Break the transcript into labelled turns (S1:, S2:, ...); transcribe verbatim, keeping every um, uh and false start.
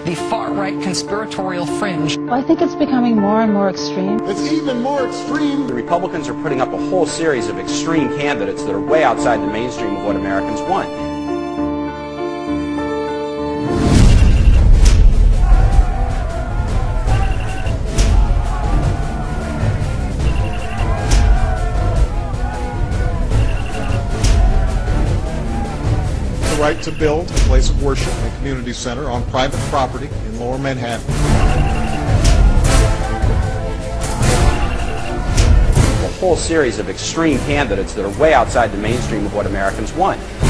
S1: the far-right conspiratorial fringe.
S2: Well, I think it's becoming more and more extreme.
S3: It's even more extreme.
S4: The Republicans are putting up a whole series of extreme candidates that are way outside the mainstream of what Americans want.
S3: The right to build a place of worship and a community center on private property in Lower Manhattan.
S4: A whole series of extreme candidates that are way outside the mainstream of what Americans want.